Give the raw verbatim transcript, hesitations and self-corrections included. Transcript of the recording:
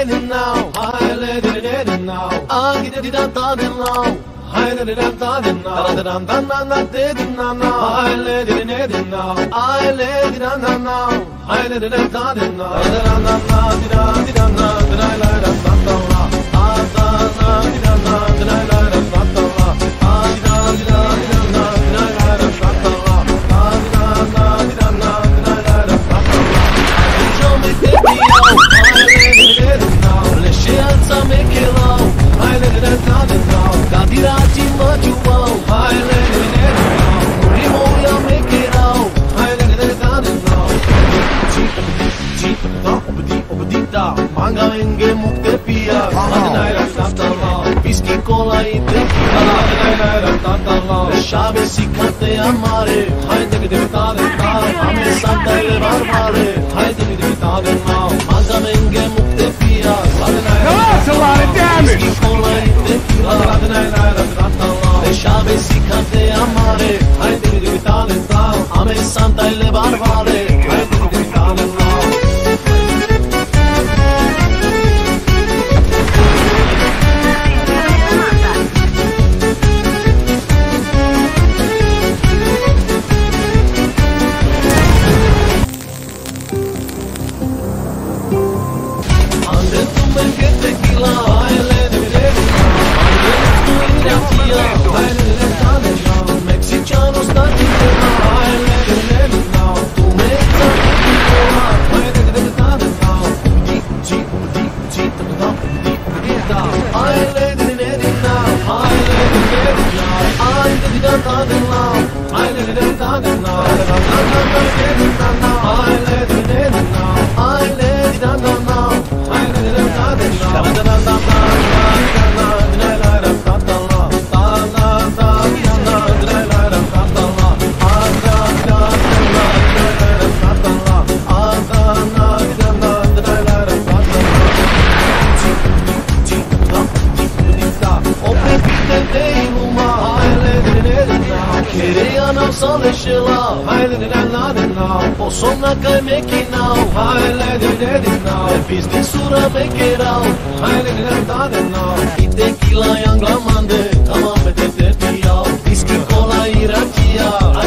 it now. I let it now. I get it out now. I let it out now. I let it out now. I let it now. I let it out now. I let it out now. Mangaenge mukte piya, adnaira tatala, whisky cola e tequila, adnaira tatala. Shave sikhate amare, hai dekh dekh taade na, hame santa le barbare, hai dekh dekh taade na. Mangaenge mukte piya, adnaira tatala, whisky cola e tequila, adnaira tatala. Shave sikhate amare, hai dekh dekh taade na, hame santa le barbare, hai dekh dekh taade na. Posona kai make it now, I let it now. Business sura make it out, I let it now. Tequila yang glamande, come on, mete te pia. Whisky cola irakia.